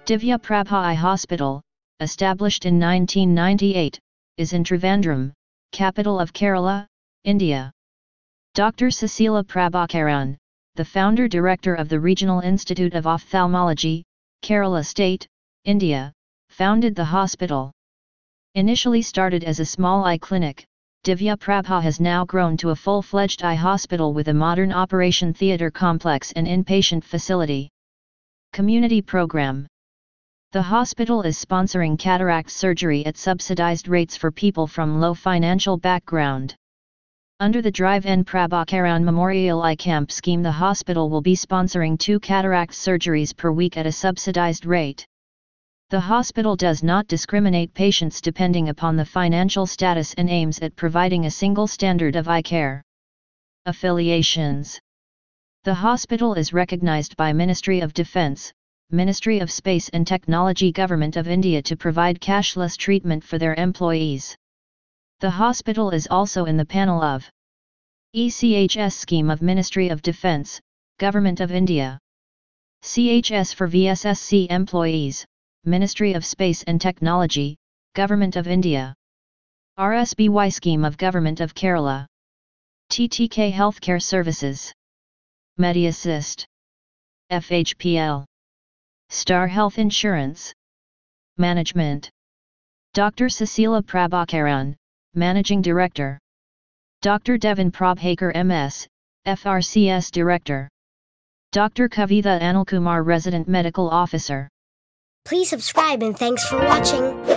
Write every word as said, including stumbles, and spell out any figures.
Divya Prabha Eye Hospital, established in nineteen ninety-eight, is in Trivandrum, capital of Kerala, India. Doctor Susila Prabhakaran, the founder-director of the Regional Institute of Ophthalmology, Kerala State, India, founded the hospital. Initially started as a small eye clinic, Divya Prabha has now grown to a full-fledged eye hospital with a modern operation theatre complex and inpatient facility. Community program. The hospital is sponsoring cataract surgery at subsidized rates for people from low financial background. Under the Drive N Prabhakaran Memorial Eye Camp scheme, the hospital will be sponsoring two cataract surgeries per week at a subsidized rate. The hospital does not discriminate patients depending upon the financial status and aims at providing a single standard of eye care. Affiliations. The hospital is recognized by Ministry of Defence, Ministry of Space and Technology, Government of India to provide cashless treatment for their employees. The hospital is also in the panel of E C H S scheme of Ministry of Defence, Government of India. C H S for V S S C employees, Ministry of Space and Technology, Government of India. R S B Y scheme of Government of Kerala. T T K Healthcare Services. MediAssist. F H P L. Star Health Insurance. Management. Doctor Susila Prabhakaran, Managing Director. Doctor Devin Prabhakar M S, F R C S Director. Doctor Kavitha Anilkumar, Resident Medical Officer. Please subscribe and thanks for watching.